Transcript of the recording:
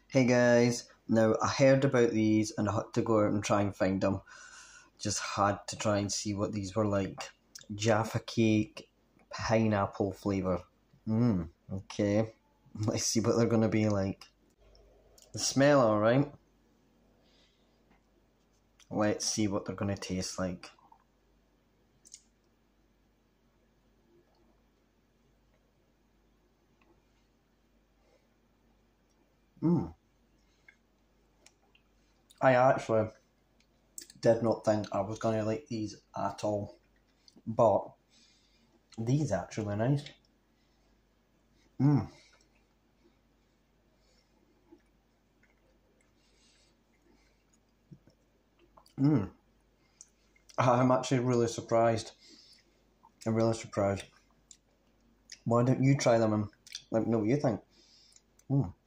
Hey guys, now I heard about these and I had to go out and try and find them. Just had to try and see what these were like. Jaffa Cake, pineapple flavour. Okay. Let's see what they're going to be like. The smell alright. Let's see what they're going to taste like. I actually did not think I was going to like these at all. But these are actually nice. I'm actually really surprised. I'm really surprised. Why don't you try them and let me know what you think?